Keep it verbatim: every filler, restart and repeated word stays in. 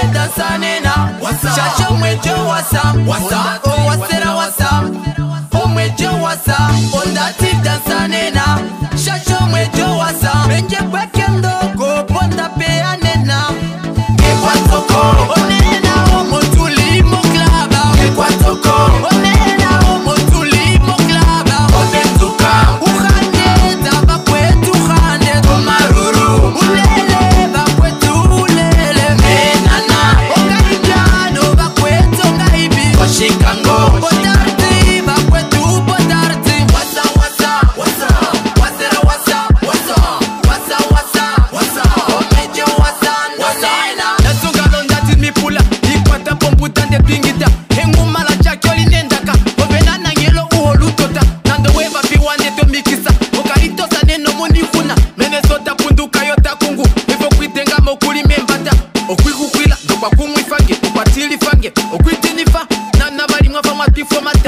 dansanena Chacho mwejo wasa Wasa O wasera wasa O mwejo wasa Ondati dansanena Chacho mwejo wasa Benje kweke mdogo Ponda pea nena Ekwa toko Onena omo tuli mo klaba Ekwa toko Onena omo tuli mo klaba Onetuka Uhane Daba kwetu hane Tomaruru Ulele bakwetu ulele Menana Ongaijano bakwetu ngaibi Oshikango Podarti bakwetu podarti Wasa wasa Wasa Wasera wasa Wasa Wasa wasa Wasa Omejo wasa Wasa Nasungalo ndati mipula Ikwata pomputa nde pingita Hengu mala chakyo linendaka Ovenana ngelo uholutota Nando weva piwane to mikisa Okarito sa neno muni huna Menesota punduka yota kungu Evo kwitenga mokuli membata Okwikukwila Ndokwa kumwifange Okwatili fange Okwitinifa Nana bali mwafa matifo